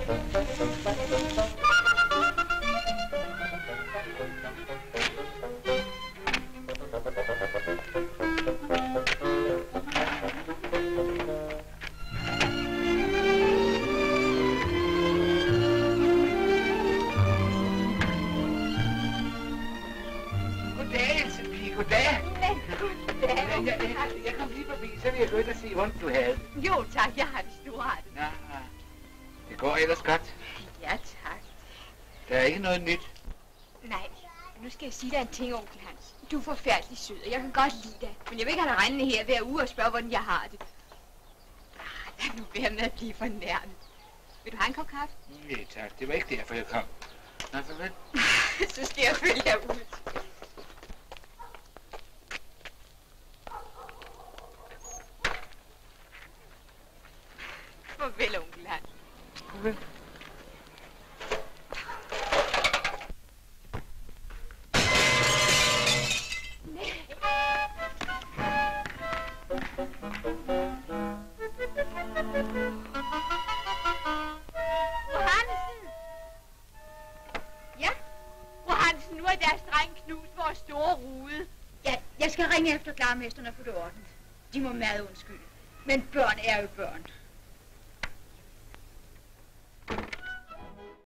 Jeg kom lige forbi, så vil jeg gå ind og se, hvordan du havde. Jo tak, jeg har det storartet. Nå, det går ellers godt. Ja tak. Der er ikke noget nyt. Nej, nu skal jeg sige dig en ting, onkel Hans. Du er forfærdelig sød, og jeg kan godt lide dig. Men jeg vil ikke have dig regnende her hver uge og spørge, hvordan jeg har det. Lad nu være med at blive fornærmet. Vil du have en kop kaffe? Nej tak, det var ikke derfor, jeg kom. Nå, farvel. Så skal jeg følge jer ud. Farvel, onkel Hans. Farvel. Fru Hansen! Ja? Fru Hansen, nu er deres dreng knust vores store rude. Ja, jeg skal ringe efter klarmesterne og få det ordnet. De må meget undskylde. Men børn er jo børn.